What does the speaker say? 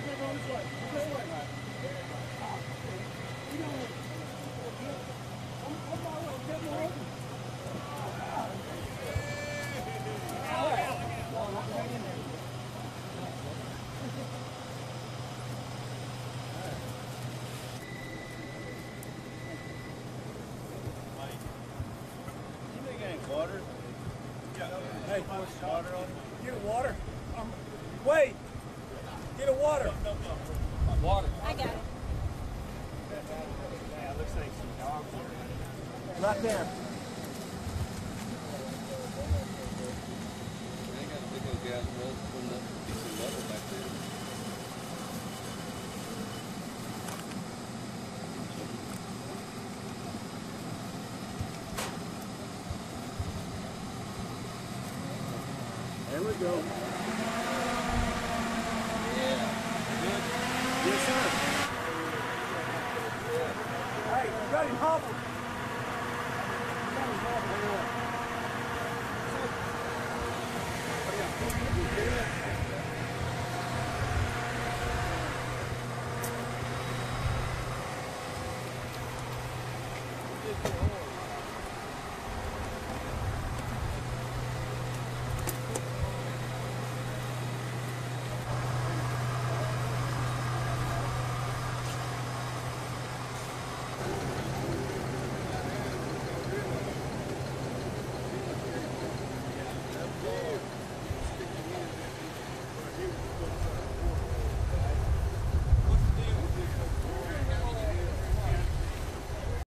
Water? Yeah. Hey, water on it? Get a water. Wait. Get a water. Water. I got it. Yeah, it looks like some dogs here. Right there. They got a big old gas well from the piece of metal back there. There we go. Yeah. Good. Yes, sir. Hey, you got him hobbled. You got him hobbled.